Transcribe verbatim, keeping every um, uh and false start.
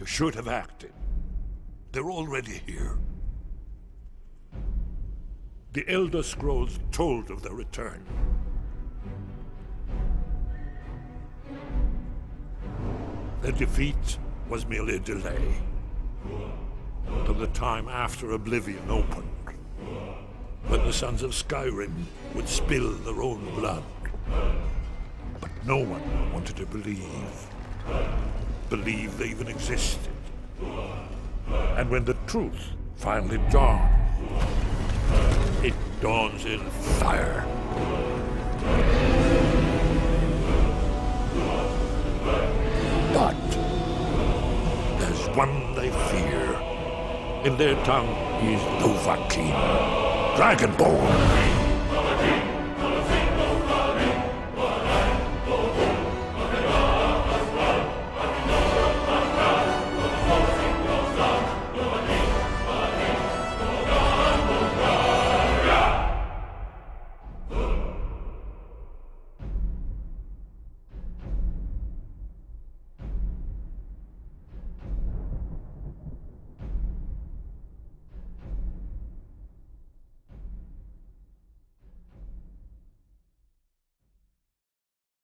You should have acted. They're already here. The Elder Scrolls told of their return. Their defeat was merely a delay, till the time after Oblivion opened, when the sons of Skyrim would spill their own blood. But no one wanted to believe, believe they even existed. And when the truth finally dawned, it dawns in fire. But there's one they fear. In their tongue, he's Dovahkiin, Dragonborn.